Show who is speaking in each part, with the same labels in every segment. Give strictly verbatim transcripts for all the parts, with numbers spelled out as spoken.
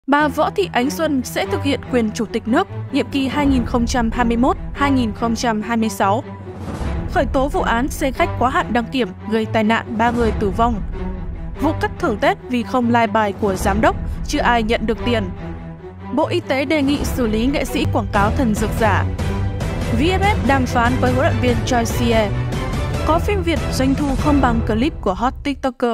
Speaker 1: Bà Võ Thị Ánh Xuân sẽ thực hiện quyền Chủ tịch nước nhiệm kỳ hai nghìn không trăm hai mươi mốt đến hai nghìn không trăm hai mươi sáu. Khởi tố vụ án xe khách quá hạn đăng kiểm gây tai nạn ba người tử vong. Vụ cắt thưởng Tết vì không lai bài của giám đốc, chưa ai nhận được tiền. Bộ Y tế đề nghị xử lý nghệ sĩ quảng cáo thần dược giả. vê ép ép đàm phán với huấn luyện viên Choi Sie. Có phim Việt doanh thu không bằng clip của hot TikToker.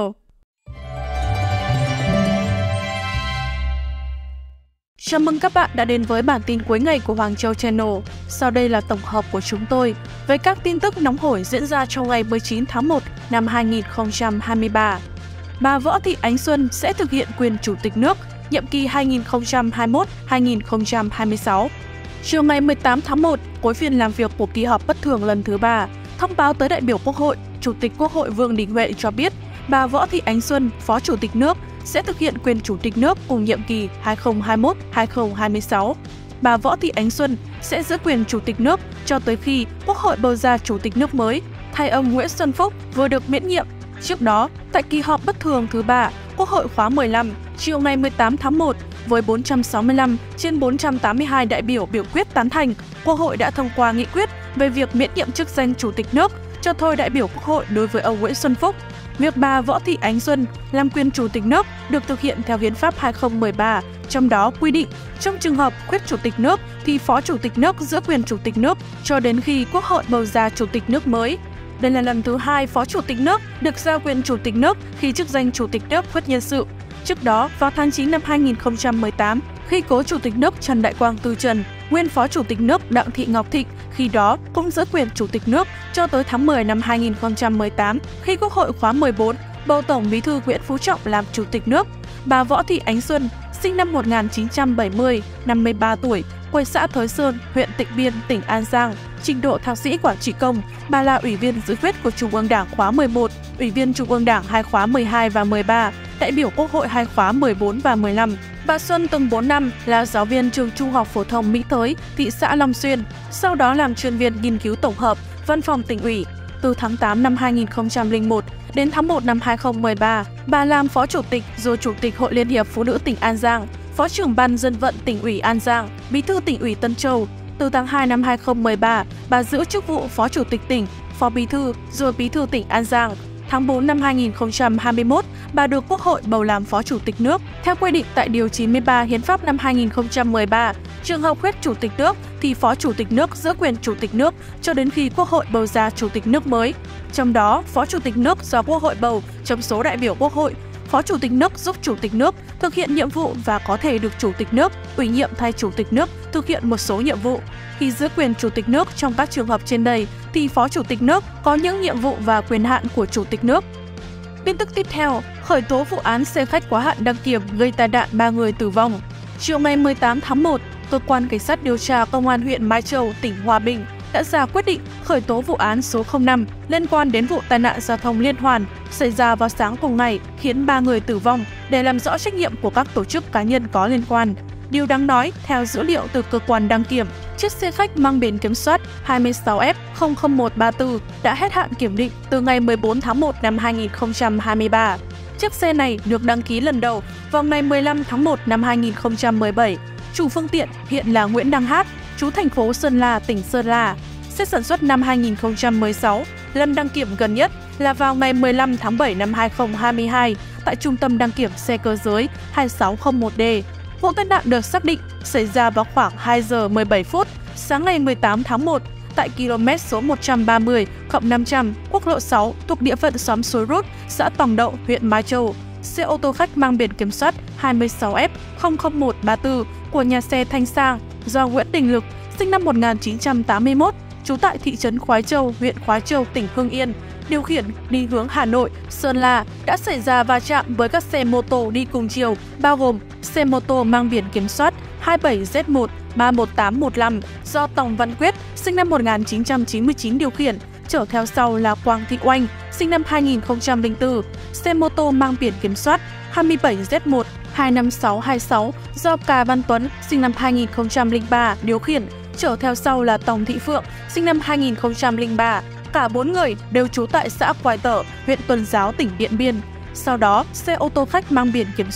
Speaker 1: Chào mừng các bạn đã đến với bản tin cuối ngày của Hoàng Châu Channel. Sau đây là tổng hợp của chúng tôi về các tin tức nóng hổi diễn ra trong ngày mười chín tháng một năm hai nghìn không trăm hai mươi ba. Bà Võ Thị Ánh Xuân sẽ thực hiện quyền Chủ tịch nước nhiệm kỳ hai nghìn không trăm hai mươi mốt đến hai nghìn không trăm hai mươi sáu. Chiều ngày mười tám tháng một, cuối phiên làm việc của kỳ họp bất thường lần thứ ba, thông báo tới đại biểu Quốc hội, Chủ tịch Quốc hội Vương Đình Huệ cho biết bà Võ Thị Ánh Xuân, Phó Chủ tịch nước, sẽ thực hiện quyền Chủ tịch nước cùng nhiệm kỳ hai nghìn không trăm hai mươi mốt đến hai nghìn không trăm hai mươi sáu. Bà Võ Thị Ánh Xuân sẽ giữ quyền Chủ tịch nước cho tới khi Quốc hội bầu ra Chủ tịch nước mới, thay ông Nguyễn Xuân Phúc vừa được miễn nhiệm. Trước đó, tại kỳ họp bất thường thứ ba, Quốc hội khóa mười lăm, chiều ngày mười tám tháng một, với bốn trăm sáu mươi lăm trên bốn trăm tám mươi hai đại biểu biểu quyết tán thành, Quốc hội đã thông qua nghị quyết về việc miễn nhiệm chức danh Chủ tịch nước, cho thôi đại biểu Quốc hội đối với ông Nguyễn Xuân Phúc. Việc bà Võ Thị Ánh Xuân làm quyền Chủ tịch nước được thực hiện theo Hiến pháp hai nghìn không trăm mười ba, trong đó quy định trong trường hợp khuyết Chủ tịch nước thì Phó Chủ tịch nước giữ quyền Chủ tịch nước cho đến khi Quốc hội bầu ra Chủ tịch nước mới. Đây là lần thứ hai Phó Chủ tịch nước được giao quyền Chủ tịch nước khi chức danh Chủ tịch nước khuyết nhân sự. Trước đó, vào tháng chín năm hai nghìn không trăm mười tám, khi cố Chủ tịch nước Trần Đại Quang từ trần, nguyên Phó Chủ tịch nước Đặng Thị Ngọc Thịnh khi đó cũng giữ quyền Chủ tịch nước cho tới tháng mười năm hai nghìn không trăm mười tám, khi Quốc hội khóa mười bốn bầu Tổng Bí thư Nguyễn Phú Trọng làm Chủ tịch nước. Bà Võ Thị Ánh Xuân, sinh năm một nghìn chín trăm bảy mươi, năm mươi ba tuổi, quê xã Thới Sơn, huyện Tịnh Biên, tỉnh An Giang, trình độ thạc sĩ quản trị công. Bà là Ủy viên dự khuyết của Trung ương Đảng khóa mười một, Ủy viên Trung ương Đảng hai khóa mười hai và mười ba, đại biểu Quốc hội hai khóa mười bốn và mười lăm. Bà Xuân từng bốn năm là giáo viên trường Trung học phổ thông Mỹ Thới, thị xã Long Xuyên, sau đó làm chuyên viên nghiên cứu tổng hợp, Văn phòng Tỉnh ủy. Từ tháng tám năm hai nghìn không trăm lẻ một đến tháng một năm hai nghìn không trăm mười ba, bà làm Phó Chủ tịch rồi Chủ tịch Hội Liên hiệp Phụ nữ tỉnh An Giang, Phó trưởng Ban Dân vận Tỉnh ủy An Giang, Bí thư Tỉnh ủy Tân Châu. Từ tháng hai năm hai nghìn không trăm mười ba, bà giữ chức vụ Phó Chủ tịch tỉnh, Phó Bí thư rồi Bí thư tỉnh An Giang. Tháng bốn năm hai nghìn không trăm hai mươi mốt, bà được Quốc hội bầu làm Phó Chủ tịch nước. Theo quy định tại Điều chín mươi ba Hiến pháp năm hai nghìn không trăm mười ba, trường hợp khuyết Chủ tịch nước thì Phó Chủ tịch nước giữ quyền Chủ tịch nước cho đến khi Quốc hội bầu ra Chủ tịch nước mới. Trong đó, Phó Chủ tịch nước do Quốc hội bầu trong số đại biểu Quốc hội. Phó Chủ tịch nước giúp Chủ tịch nước thực hiện nhiệm vụ và có thể được Chủ tịch nước ủy nhiệm thay Chủ tịch nước thực hiện một số nhiệm vụ. Khi giữ quyền Chủ tịch nước trong các trường hợp trên đây, thì Phó Chủ tịch nước có những nhiệm vụ và quyền hạn của Chủ tịch nước. Tin tức tiếp theo, khởi tố vụ án xe khách quá hạn đăng kiểm gây tai nạn ba người tử vong. Chiều ngày mười tám tháng một, Cơ quan Cảnh sát điều tra Công an huyện Mai Châu, tỉnh Hòa Bình đã ra quyết định khởi tố vụ án số không năm liên quan đến vụ tai nạn giao thông liên hoàn xảy ra vào sáng cùng ngày khiến ba người tử vong để làm rõ trách nhiệm của các tổ chức cá nhân có liên quan. Điều đáng nói, theo dữ liệu từ cơ quan đăng kiểm, chiếc xe khách mang biển kiểm soát hai mươi sáu F không không một ba tư đã hết hạn kiểm định từ ngày mười bốn tháng một năm hai nghìn không trăm hai mươi ba. Chiếc xe này được đăng ký lần đầu vào ngày mười lăm tháng một năm hai nghìn không trăm mười bảy. Chủ phương tiện hiện là Nguyễn Đăng Hát, trú thành phố Sơn La, tỉnh Sơn La. Xe sản xuất năm hai nghìn không trăm mười sáu, lần đăng kiểm gần nhất là vào ngày mười lăm tháng bảy năm hai nghìn không trăm hai mươi hai tại Trung tâm đăng kiểm xe cơ giới hai sáu không một D. Vụ tai nạn được xác định xảy ra vào khoảng hai giờ mười bảy phút sáng ngày mười tám tháng một tại km số một trăm ba mươi cộng năm trăm quốc lộ sáu thuộc địa phận xóm Suối Rút, xã Tòng Đậu, huyện Mai Châu. Xe ô tô khách mang biển kiểm soát hai mươi sáu F không không một ba tư của nhà xe Thanh Sang do Nguyễn Đình Lực, sinh năm một nghìn chín trăm tám mươi mốt, trú tại thị trấn Khoái Châu, huyện Khoái Châu, tỉnh Hưng Yên, điều khiển đi hướng Hà Nội, Sơn La đã xảy ra va chạm với các xe mô tô đi cùng chiều, bao gồm xe mô tô mang biển kiểm soát hai mươi bảy Z một ba một tám một lăm do Tòng Văn Quyết, sinh năm một nghìn chín trăm chín mươi chín điều khiển, chở theo sau là Quang Thị Oanh, sinh năm hai nghìn không trăm lẻ bốn, xe mô tô mang biển kiểm soát hai mươi bảy Z một hai năm sáu hai sáu do Cà Văn Tuấn, sinh năm hai nghìn không trăm lẻ ba điều khiển, chở theo sau là Tòng Thị Phượng, sinh năm hai nghìn không trăm lẻ ba. Cả bốn người đều trú tại xã Quài Tở, huyện Tuần Giáo, tỉnh Điện Biên. Sau đó, xe ô tô khách mang biển kiểm soát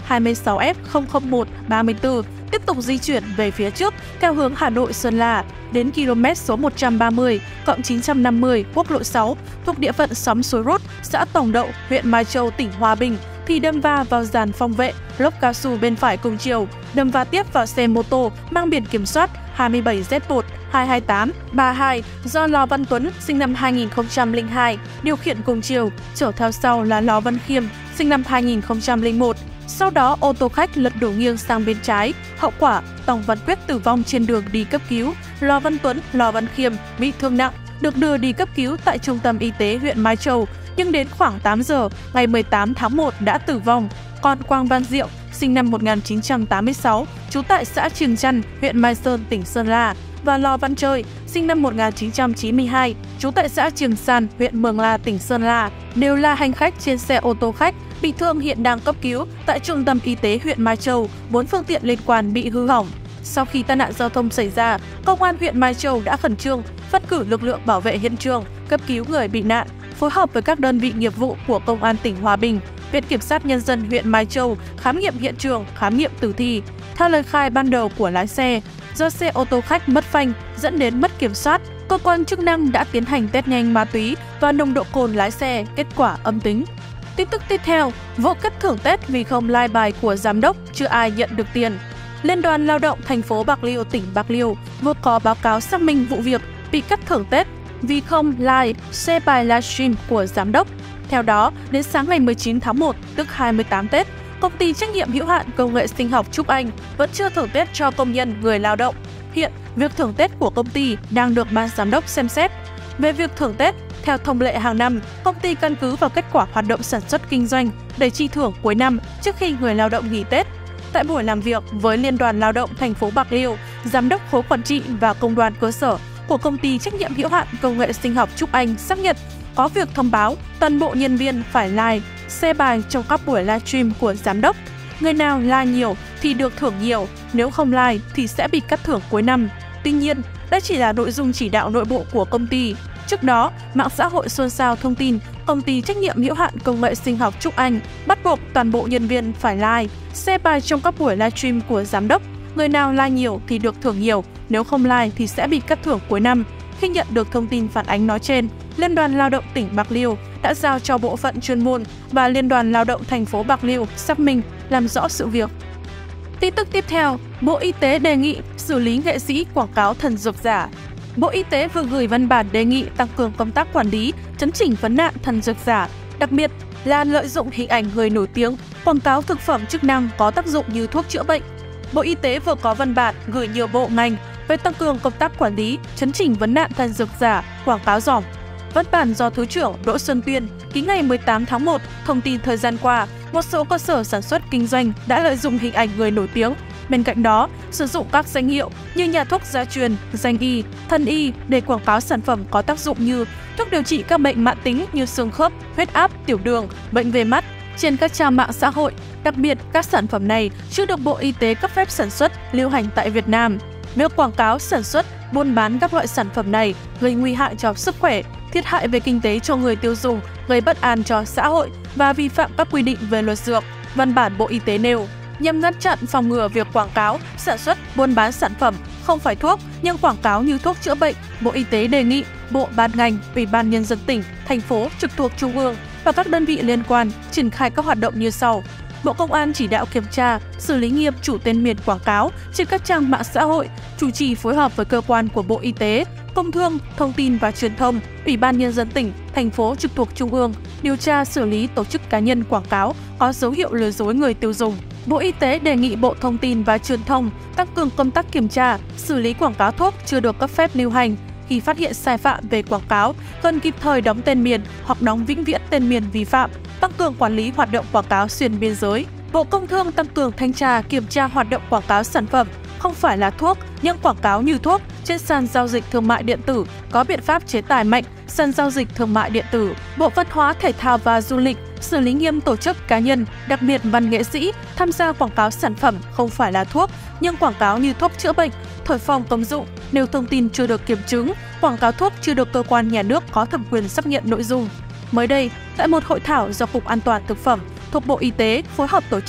Speaker 1: hai mươi sáu F không không một ba mươi tư tiếp tục di chuyển về phía trước theo hướng Hà Nội - Sơn La đến km số một trăm ba mươi cộng chín trăm năm mươi quốc lộ sáu thuộc địa phận xóm Suối Rút, xã Tòng Đậu, huyện Mai Châu, tỉnh Hòa Bình thì đâm va vào dàn phòng vệ lốp cao su bên phải cùng chiều, đâm va tiếp vào xe mô tô mang biển kiểm soát hai mươi bảy Z một hai hai tám ba hai do Lò Văn Tuấn sinh năm hai nghìn không trăm lẻ hai điều khiển cùng chiều, chở theo sau là Lò Văn Khiêm sinh năm hai nghìn không trăm lẻ một. Sau đó ô tô khách lật đổ nghiêng sang bên trái, hậu quả Tòng Văn Quyết tử vong trên đường đi cấp cứu, Lò Văn Tuấn, Lò Văn Khiêm bị thương nặng, được đưa đi cấp cứu tại trung tâm y tế huyện Mai Châu, nhưng đến khoảng tám giờ ngày mười tám tháng một đã tử vong. Còn Quang Văn Diệu sinh năm một nghìn chín trăm tám mươi sáu, trú tại xã Trường Chăn, huyện Mai Sơn, tỉnh Sơn La và Lò Văn Chơi sinh năm một nghìn chín trăm chín mươi hai, trú tại xã Trường San, huyện Mường La, tỉnh Sơn La, đều là hành khách trên xe ô tô khách bị thương hiện đang cấp cứu tại trung tâm y tế huyện Mai Châu, bốn phương tiện liên quan bị hư hỏng. Sau khi tai nạn giao thông xảy ra, Công an huyện Mai Châu đã khẩn trương phát cử lực lượng bảo vệ hiện trường, cấp cứu người bị nạn, phối hợp với các đơn vị nghiệp vụ của Công an tỉnh Hòa Bình, Viện Kiểm sát Nhân dân huyện Mai Châu khám nghiệm hiện trường, khám nghiệm tử thi. Theo lời khai ban đầu của lái xe, do xe ô tô khách mất phanh dẫn đến mất kiểm soát, cơ quan chức năng đã tiến hành test nhanh ma túy và nồng độ cồn lái xe, kết quả âm tính. Tin tức tiếp theo, vụ cắt thưởng Tết vì không lai bài của giám đốc, chưa ai nhận được tiền. Liên đoàn Lao động thành phố Bạc Liêu, tỉnh Bạc Liêu vừa có báo cáo xác minh vụ việc bị cắt thưởng Tết vì không like share bài livestream của giám đốc. Theo đó, đến sáng ngày mười chín tháng một, tức hai mươi tám Tết, công ty trách nhiệm hữu hạn công nghệ sinh học Trúc Anh vẫn chưa thưởng Tết cho công nhân người lao động. Hiện, việc thưởng Tết của công ty đang được ban giám đốc xem xét. Về việc thưởng Tết, theo thông lệ hàng năm, công ty căn cứ vào kết quả hoạt động sản xuất kinh doanh để chi thưởng cuối năm trước khi người lao động nghỉ Tết. Tại buổi làm việc với Liên đoàn Lao động thành phố Bạc Liêu, giám đốc khối quản trị và công đoàn cơ sở của công ty trách nhiệm hữu hạn công nghệ sinh học Trúc Anh xác nhận có việc thông báo toàn bộ nhân viên phải like, share bài trong các buổi livestream của giám đốc. Người nào like nhiều thì được thưởng nhiều, nếu không like thì sẽ bị cắt thưởng cuối năm. Tuy nhiên, đây chỉ là nội dung chỉ đạo nội bộ của công ty. Trước đó, mạng xã hội xôn xao thông tin công ty trách nhiệm hữu hạn công nghệ sinh học Trúc Anh bắt buộc toàn bộ nhân viên phải like, share bài trong các buổi livestream của giám đốc. Người nào like nhiều thì được thưởng nhiều, nếu không like thì sẽ bị cắt thưởng cuối năm. Khi nhận được thông tin phản ánh nói trên, Liên đoàn Lao động tỉnh Bạc Liêu đã giao cho bộ phận chuyên môn và Liên đoàn Lao động thành phố Bạc Liêu xác minh, làm rõ sự việc. Tin tức tiếp theo, Bộ Y tế đề nghị xử lý nghệ sĩ quảng cáo thần dược giả. Bộ Y tế vừa gửi văn bản đề nghị tăng cường công tác quản lý, chấn chỉnh vấn nạn thần dược giả, đặc biệt là lợi dụng hình ảnh người nổi tiếng, quảng cáo thực phẩm chức năng có tác dụng như thuốc chữa bệnh. Bộ Y tế vừa có văn bản gửi nhiều bộ ngành về tăng cường công tác quản lý, chấn chỉnh vấn nạn thần dược giả, quảng cáo ròng. Văn bản do Thứ trưởng Đỗ Xuân Tuyên ký ngày mười tám tháng một thông tin thời gian qua, một số cơ sở sản xuất kinh doanh đã lợi dụng hình ảnh người nổi tiếng. Bên cạnh đó, sử dụng các danh hiệu như nhà thuốc gia truyền, danh y, thân y để quảng cáo sản phẩm có tác dụng như thuốc điều trị các bệnh mãn tính như xương khớp, huyết áp, tiểu đường, bệnh về mắt trên các trang mạng xã hội. Đặc biệt, các sản phẩm này chưa được Bộ Y tế cấp phép sản xuất, lưu hành tại Việt Nam. Việc quảng cáo, sản xuất, buôn bán các loại sản phẩm này gây nguy hại cho sức khỏe, thiệt hại về kinh tế cho người tiêu dùng, gây bất an cho xã hội và vi phạm các quy định về luật dược. Văn bản Bộ Y tế nêu, nhằm ngăn chặn phòng ngừa việc quảng cáo, sản xuất, buôn bán sản phẩm không phải thuốc nhưng quảng cáo như thuốc chữa bệnh, Bộ Y tế đề nghị bộ ban ngành, Ủy ban Nhân dân tỉnh, thành phố trực thuộc Trung ương và các đơn vị liên quan triển khai các hoạt động như sau. Bộ Công an chỉ đạo kiểm tra, xử lý nghiêm chủ tên miền quảng cáo trên các trang mạng xã hội, chủ trì phối hợp với cơ quan của Bộ Y tế, Công thương, Thông tin và Truyền thông, Ủy ban Nhân dân tỉnh, thành phố trực thuộc Trung ương, điều tra xử lý tổ chức cá nhân quảng cáo có dấu hiệu lừa dối người tiêu dùng. Bộ Y tế đề nghị Bộ Thông tin và Truyền thông tăng cường công tác kiểm tra, xử lý quảng cáo thuốc chưa được cấp phép lưu hành. Khi phát hiện sai phạm về quảng cáo, cần kịp thời đóng tên miền hoặc đóng vĩnh viễn tên miền vi phạm, tăng cường quản lý hoạt động quảng cáo xuyên biên giới. Bộ Công Thương tăng cường thanh tra, kiểm tra hoạt động quảng cáo sản phẩm không phải là thuốc nhưng quảng cáo như thuốc trên sàn giao dịch thương mại điện tử, có biện pháp chế tài mạnh sàn giao dịch thương mại điện tử. Bộ Văn hóa, Thể thao và Du lịch xử lý nghiêm tổ chức cá nhân, đặc biệt văn nghệ sĩ tham gia quảng cáo sản phẩm không phải là thuốc nhưng quảng cáo như thuốc chữa bệnh, thổi phồng công dụng, nêu thông tin chưa được kiểm chứng, quảng cáo thuốc chưa được cơ quan nhà nước có thẩm quyền xác nhận nội dung. Mới đây, tại một hội thảo do Cục An toàn Thực phẩm thuộc Bộ Y tế phối hợp tổ chức,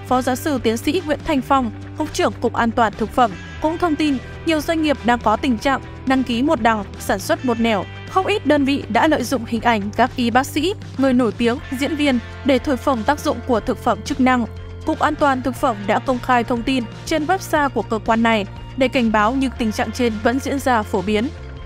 Speaker 1: Phó giáo sư tiến sĩ Nguyễn Thanh Phong, Cục trưởng Cục An toàn Thực phẩm, cũng thông tin nhiều doanh nghiệp đang có tình trạng đăng ký một đằng, sản xuất một nẻo. Không ít đơn vị đã lợi dụng hình ảnh các y bác sĩ, người nổi tiếng, diễn viên để thổi phồng tác dụng của thực phẩm chức năng. Cục An toàn Thực phẩm đã công khai thông tin trên website của cơ quan này để cảnh báo những tình trạng trên vẫn diễn ra phổ biến.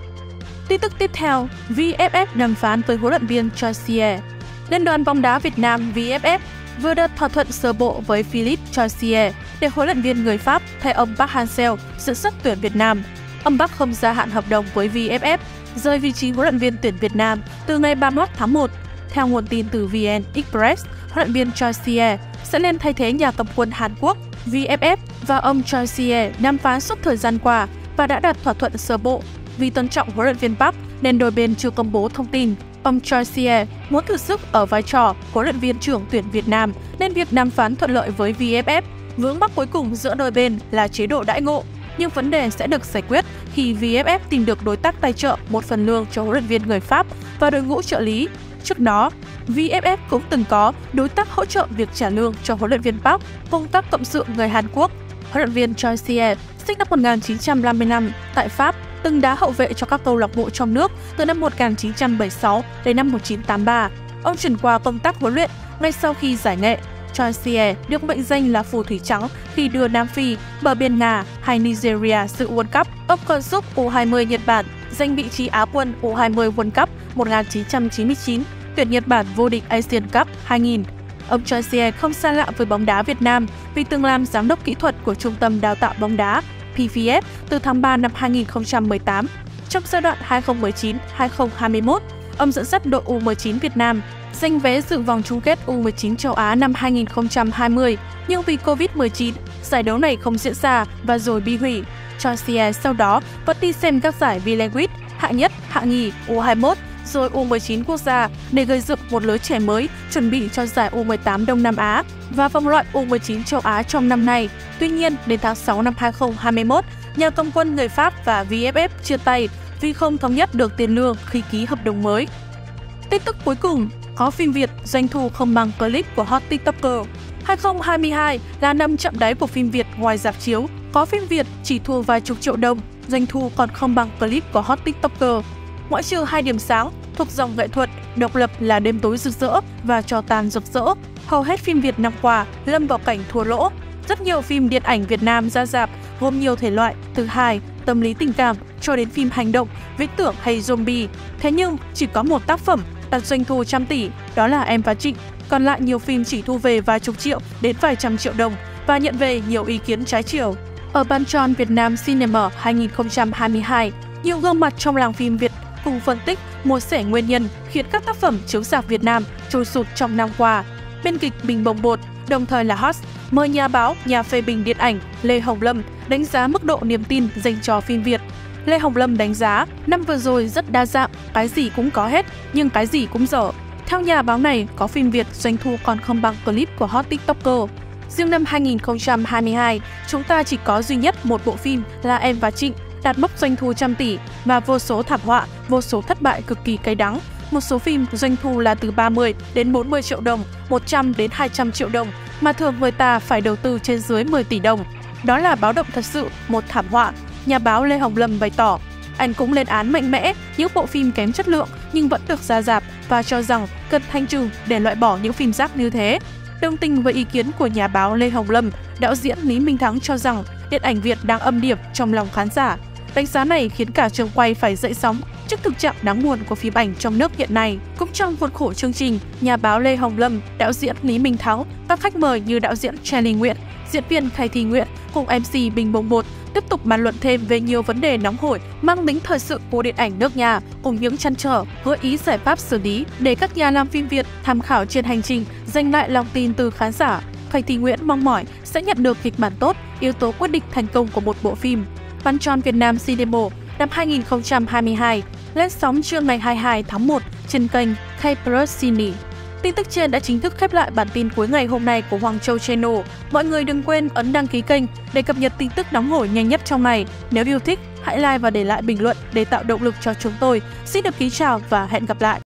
Speaker 1: Tin tức tiếp theo, vê ép ép đàm phán với huấn luyện viên Chartier. Liên đoàn bóng đá Việt Nam vê ép ép vừa đạt thỏa thuận sơ bộ với Philippe Chartier để huấn luyện viên người Pháp thay ông Park Hang-seo dẫn dắt tuyển Việt Nam. Ông Park không gia hạn hợp đồng với vê ép ép, rời vị trí huấn luyện viên tuyển Việt Nam từ ngày ba mươi mốt tháng một. Theo nguồn tin từ vê en Express, huấn luyện viên Chartier sẽ lên thay thế nhà cầm quân Hàn Quốc. vê ép ép và ông Chartier đàm phán suốt thời gian qua và đã đạt thỏa thuận sơ bộ. Vì tôn trọng huấn luyện viên Park nên đôi bên chưa công bố thông tin. Ông Chartier muốn thử sức ở vai trò huấn luyện viên trưởng tuyển Việt Nam nên việc đàm phán thuận lợi với vê ép ép. Vướng mắc cuối cùng giữa đôi bên là chế độ đãi ngộ, nhưng vấn đề sẽ được giải quyết khi vê ép ép tìm được đối tác tài trợ một phần lương cho huấn luyện viên người Pháp và đội ngũ trợ lý. Trước đó, vê ép ép cũng từng có đối tác hỗ trợ việc trả lương cho huấn luyện viên Park cùng các cộng sự người Hàn Quốc. Huấn luyện viên Chartier sinh năm một nghìn chín trăm năm mươi lăm tại Pháp, từng đá hậu vệ cho các câu lạc bộ trong nước từ năm một nghìn chín trăm bảy mươi sáu đến năm một nghìn chín trăm tám mươi ba. Ông chuyển qua công tác huấn luyện ngay sau khi giải nghệ. Chartier được mệnh danh là phù thủy trắng khi đưa Nam Phi, bờ biển Nga hay Nigeria dự World Cup. Ông còn giúp u hai mươi Nhật Bản giành vị trí Á quân u hai mươi World Cup một nghìn chín trăm chín mươi chín, tuyển Nhật Bản vô địch Asian Cup hai nghìn. Ông Chartier không xa lạ với bóng đá Việt Nam vì từng làm giám đốc kỹ thuật của Trung tâm Đào tạo bóng đá pê vê ép từ tháng ba năm hai nghìn không trăm mười tám. Trong giai đoạn hai nghìn không trăm mười chín đến hai nghìn không trăm hai mươi mốt, ông dẫn dắt đội u mười chín Việt Nam giành vé dự vòng chung kết u mười chín châu Á năm hai nghìn không trăm hai mươi, nhưng vì Covid mười chín, giải đấu này không diễn ra và rồi bị hủy. Chartier sau đó vẫn đi xem các giải V-League, hạng nhất, hạng nhì, u hai mươi mốt, rồi u mười chín quốc gia để gây dựng một lứa trẻ mới chuẩn bị cho giải u mười tám Đông Nam Á và vòng loại u mười chín châu Á trong năm nay. Tuy nhiên, đến tháng sáu năm hai nghìn không trăm hai mươi mốt, nhà cầm quân người Pháp và vê ép ép chia tay vì không thống nhất được tiền lương khi ký hợp đồng mới. Tin tức cuối cùng, có phim Việt doanh thu không bằng clip của hot TikToker. hai nghìn không trăm hai mươi hai là năm chạm đáy của phim Việt ngoài rạp chiếu. Có phim Việt chỉ thua vài chục triệu đồng, doanh thu còn không bằng clip của hot TikToker. Ngoại trừ hai điểm sáng thuộc dòng nghệ thuật, độc lập là Đêm tối rực rỡ và Cho tàn rực rỡ, hầu hết phim Việt năm qua lâm vào cảnh thua lỗ. Rất nhiều phim điện ảnh Việt Nam ra rạp gồm nhiều thể loại, từ hài, tâm lý tình cảm cho đến phim hành động, viễn tưởng hay zombie. Thế nhưng chỉ có một tác phẩm đạt doanh thu trăm tỷ, đó là Em và Trịnh. Còn lại nhiều phim chỉ thu về vài chục triệu đến vài trăm triệu đồng và nhận về nhiều ý kiến trái chiều. Ở Ban tròn Việt Nam Cinema hai nghìn không trăm hai mươi hai, nhiều gương mặt trong làng phim Việt cùng phân tích, mô sẻ nguyên nhân khiến các tác phẩm chiếu rạp Việt Nam trôi sụt trong năm qua. Biên kịch Bình Bồng Bột, đồng thời là host, mời nhà báo, nhà phê bình điện ảnh Lê Hồng Lâm đánh giá mức độ niềm tin dành cho phim Việt. Lê Hồng Lâm đánh giá, năm vừa rồi rất đa dạng, cái gì cũng có hết, nhưng cái gì cũng dở. Theo nhà báo này, có phim Việt doanh thu còn không bằng clip của hot TikToker. Riêng năm hai nghìn không trăm hai mươi hai, chúng ta chỉ có duy nhất một bộ phim là Em và Trịnh, đạt mốc doanh thu trăm tỷ và vô số thảm họa, vô số thất bại cực kỳ cay đắng. Một số phim doanh thu là từ ba mươi đến bốn mươi triệu đồng, một trăm đến hai trăm triệu đồng, mà thường người ta phải đầu tư trên dưới mười tỷ đồng. Đó là báo động thật sự, một thảm họa. Nhà báo Lê Hồng Lâm bày tỏ, anh cũng lên án mạnh mẽ những bộ phim kém chất lượng nhưng vẫn được ra rạp và cho rằng cần thanh trừng để loại bỏ những phim rác như thế. Đồng tình với ý kiến của nhà báo Lê Hồng Lâm, đạo diễn Lý Minh Thắng cho rằng điện ảnh Việt đang âm điểm trong lòng khán giả. Đánh giá này khiến cả trường quay phải dậy sóng trước thực trạng đáng buồn của phim ảnh trong nước hiện nay. Cũng trong khuôn khổ chương trình, nhà báo Lê Hồng Lâm, đạo diễn Lý Minh Thắng, các khách mời như đạo diễn Charlie Nguyễn, diễn viên Khai Thị Nguyễn cùng em xê Bình Bồng Bột tiếp tục bàn luận thêm về nhiều vấn đề nóng hổi mang tính thời sự của điện ảnh nước nhà, cùng những trăn trở, gợi ý giải pháp xử lý để các nhà làm phim Việt tham khảo trên hành trình giành lại lòng tin từ khán giả. Khai Thị Nguyễn mong mỏi sẽ nhận được kịch bản tốt, yếu tố quyết định thành công của một bộ phim. Ban tròn Việt Nam Cinema năm hai nghìn không trăm hai mươi hai lên sóng trưa ngày hai mươi hai tháng một trên kênh K Plus Cine. Tin tức trên đã chính thức khép lại bản tin cuối ngày hôm nay của Hoàng Châu Channel. Mọi người đừng quên ấn đăng ký kênh để cập nhật tin tức nóng hổi nhanh nhất trong ngày. Nếu yêu thích, hãy like và để lại bình luận để tạo động lực cho chúng tôi. Xin được kính chào và hẹn gặp lại!